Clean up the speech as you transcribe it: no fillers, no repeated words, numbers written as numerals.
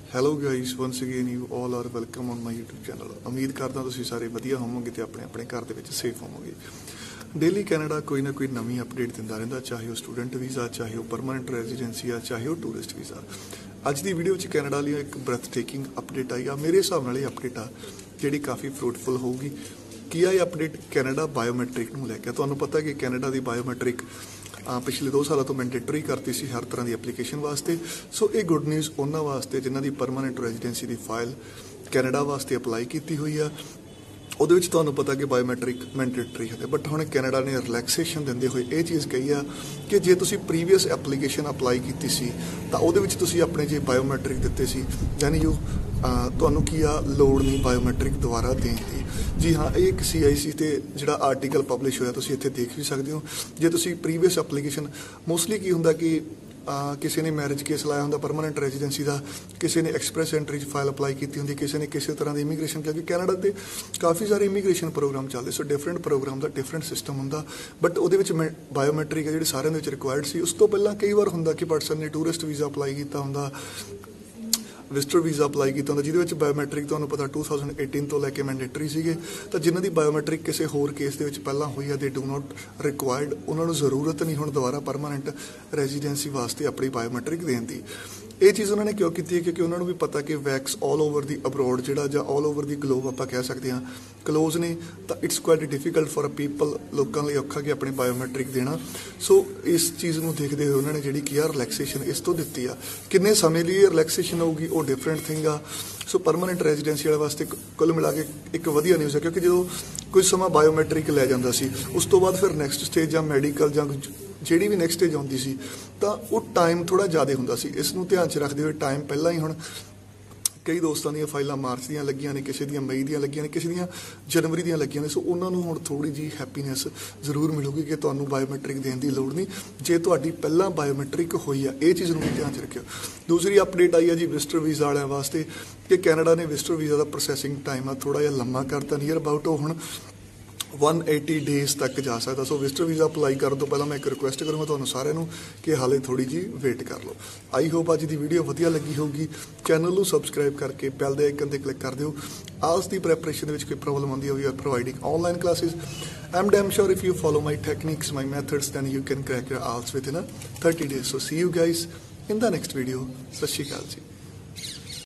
Hello guys, once again you all are welcome on my YouTube channel. ਉਮੀਦ ਕਰਦਾ ਤੁਸੀਂ ਸਾਰੇ ਵਧੀਆ ਹੋਵੋਗੇ ਤੇ ਆਪਣੇ ਆਪਣੇ ਘਰ ਦੇ ਵਿੱਚ ਸੇਫ ਹੋਵੋਗੇ। ਡੇਲੀ ਕੈਨੇਡਾ ਕੋਈ ਨਾ ਕੋਈ ਨਵੀਂ ਅਪਡੇਟ ਦਿੰਦਾ ਰਹਿੰਦਾ, ਚਾਹੇ ਉਹ ਸਟੂਡੈਂਟ ਵੀਜ਼ਾ, ਚਾਹੇ ਉਹ ਪਰਮਾਨੈਂਟ ਰੈਜ਼ੀਡੈਂਸੀ ਆ, ਚਾਹੇ ਉਹ ਟੂਰਿਸਟ ਵੀਜ਼ਾ। ਅੱਜ ਦੀ ਵੀਡੀਓ 'ਚ ਕੈਨੇਡਾ ਲਈ ਇੱਕ ਬ੍ਰੈਥ ਟੇਕਿੰਗ ਅਪਡੇਟ ਆਈ ਆ। ਮੇਰੇ ਹਿਸਾਬ ਨਾਲ ਇਹ ਅਪਡੇਟ ਆ ਜਿਹੜੀ ਕਾਫੀ ਫਰੂਟਫੁਲ ਹੋਊਗੀ। ਕੀ ਆ ਇਹ ਅਪਡੇਟ ਕੈਨੇਡਾ ਬਾਇਓਮੈਟ੍ਰਿਕ ਨੂੰ ਲੈ ਕੇ। ਤੁਹਾਨੂੰ ਪਤਾ ਕਿ ਕੈਨੇਡਾ ਦੀ ਬਾਇਓਮੈਟ੍ਰਿਕ पिछले 2 सालों तो मैंडेटरी करती सी हर तरह की एप्लीकेशन वास्ते। सो ये गुड न्यूज़ उन्होंने वास्ते जिन्हों की परमानेंट रेजिडेंसी की फाइल कैनेडा वास्ते अपलाई की हुई है। ਉਹਦੇ ਵਿੱਚ ਤੁਹਾਨੂੰ ਪਤਾ ਕਿ ਬਾਇਓਮੈਟ੍ਰਿਕ ਮੈਂਡੇਟਰੀ ਹੈ, ਬਟ ਹੁਣ ਕੈਨੇਡਾ ਨੇ ਰਿਲੈਕਸੇਸ਼ਨ ਦਿੰਦੇ ਹੋਏ ਇਹ ਚੀਜ਼ ਕਹੀ ਆ ਕਿ ਜੇ ਤੁਸੀਂ ਪ੍ਰੀਵੀਅਸ ਐਪਲੀਕੇਸ਼ਨ ਅਪਲਾਈ ਕੀਤੀ ਸੀ ਤਾਂ ਉਹਦੇ ਵਿੱਚ ਤੁਸੀਂ ਆਪਣੇ ਜੇ ਬਾਇਓਮੈਟ੍ਰਿਕ ਦਿੱਤੇ ਸੀ, ਯਾਨੀ ਤੁਹਾਨੂੰ ਕੀ ਆ ਲੋੜ ਨਹੀਂ ਬਾਇਓਮੈਟ੍ਰਿਕ ਦੁਬਾਰਾ ਦੇਣ ਦੀ। ਜੀ ਹਾਂ, ਇਹ ਇੱਕ CIC ਤੇ ਜਿਹੜਾ ਆਰਟੀਕਲ ਪਬਲਿਸ਼ ਹੋਇਆ ਤੁਸੀਂ ਇੱਥੇ ਦੇਖ ਵੀ ਸਕਦੇ ਹੋ। ਜੇ ਤੁਸੀਂ ਪ੍ਰੀਵੀਅਸ ਐਪਲੀਕੇਸ਼ਨ ਮੋਸਟਲੀ ਕੀ ਹੁੰਦਾ ਕਿ किसी ने मैरिज केस लाया होंगे परमानेंट रेजिडेंसी का, किसी ने एक्सप्रैस एंट्री फाइल अपलाई की होंगी, किसी ने किसी तरह की इमीग्रेशन, क्योंकि कैनेडा के काफ़ी सारे इमीग्रेशन प्रोग्राम चलते। सो डिफरेंट प्रोग्राम का डिफरेंट सिस्टम होंगे, बट वो बायोमैट्रिक है जी सारे रिक्वायर्ड सी। उस तो पहला कई बार होंगे कि पर्सन ने टूरिस्ट वीज़ा अपलाई किया होंगे, विजिटर वीज़ा अपलाई किया होंगे, जिहदे बायोमैट्रिक तुहानूं पता 2018 तो लैके मैंडेटरी सीगे। तो जिन्हां दी बायोमैट्रिक किसी होर केस दे विच पहलां होई है, दे डू नॉट रिक्वायर्ड, उन्होंने जरूरत नहीं हुण दोबारा परमानेंट रेजिडेंसी वास्ते अपनी बायोमैट्रिक देण दी। ये चीज़ उन्होंने क्यों की है क्योंकि उन्होंने भी पता कि वैक्स ऑल ओवर दी अब्रॉड जो ऑल ओवर दी ग्लोब आप कह सकते हैं क्लोज ने, तो it's quite difficult for a people, लोगों लिए औखा कि अपनी बायोमैट्रिक देना। सो इस चीज़ को देखते हुए उन्होंने जी की रिलैक्सेशन इस तो दी आ। किन्ने समय लिए रिलैक्सेशन होगी वो डिफरेंट थिंग आ। सो परमानेंट रेजिडेंसी वाले वास्ते कुल मिला के एक वधिया न्यूज़ है, क्योंकि जो कुछ समा बायोमैट्रिक लै जाता सी, उस तो बाद फिर नैक्सट स्टेज या मैडिकल या ਜਿਹੜੀ ਵੀ ਨੈਕਸਟ ਸਟੇਜ ਆਉਂਦੀ ਸੀ ਤਾਂ ਉਹ ਟਾਈਮ ਥੋੜਾ ਜ਼ਿਆਦਾ ਹੁੰਦਾ ਸੀ। ਇਸ ਨੂੰ ਧਿਆਨ 'ਚ ਰੱਖਦੇ ਹੋਏ ਟਾਈਮ ਪਹਿਲਾਂ ਹੀ ਹੁਣ ਕਈ ਦੋਸਤਾਂ ਦੀਆਂ ਫਾਈਲਾਂ ਮਾਰਚ ਦੀਆਂ ਲੱਗੀਆਂ ਨੇ, ਕਿਸੇ ਦੀਆਂ ਮਈ ਦੀਆਂ ਲੱਗੀਆਂ ਨੇ, ਕਿਸੇ ਦੀਆਂ ਜਨਵਰੀ ਦੀਆਂ ਲੱਗੀਆਂ ਨੇ। ਸੋ ਉਹਨਾਂ ਨੂੰ ਹੁਣ ਥੋੜੀ ਜੀ ਹੈਪੀਨੈਸ ਜ਼ਰੂਰ ਮਿਲੂਗੀ ਕਿ ਤੁਹਾਨੂੰ ਬਾਇਓਮੈਟ੍ਰਿਕ ਦੇਣ ਦੀ ਲੋੜ ਨਹੀਂ ਜੇ ਤੁਹਾਡੀ ਪਹਿਲਾਂ ਬਾਇਓਮੈਟ੍ਰਿਕ ਹੋਈ ਆ। ਇਹ ਚੀਜ਼ ਨੂੰ ਵੀ ਧਿਆਨ 'ਚ ਰੱਖਿਓ। ਦੂਸਰੀ ਅਪਡੇਟ ਆਈ ਹੈ ਜੀ ਵਿਜ਼ਟਰ ਵੀਜ਼ਾ ਵਾਲਿਆਂ ਵਾਸਤੇ ਕਿ ਕੈਨੇਡਾ ਨੇ ਵਿਜ਼ਟਰ ਵੀਜ਼ਾ ਦਾ ਪ੍ਰੋਸੈਸਿੰਗ ਟਾਈਮ ਆ ਥੋੜਾ ਜਿਹਾ ਲੰਮਾ ਕਰਤਾ, ਨੀਅਰ ਅਬਾਊਟ ਉਹ ਹੁਣ 180 डेज़ तक जा सकता। सो विजिटर वीज़ा अपलाई करने तो पहला मैं एक रिक्वेस्ट करूँगा तुहानूं सारिਆਂ ਨੂੰ कि हाले थोड़ी जी वेट कर लो। आई होप अज की वीडियो वधिया लगी होगी। चैनल को सबसक्राइब करके बैल के आइकन पर क्लिक कर दिओ। आल्स की प्रैपरेशन में कोई प्रॉब्लम आती है, we are providing online classes. I am damn sure if you follow my techniques, my methods, then you can crack your IELTS within 30 days। So see you guys in the next video. Sat Shri अकाल जी।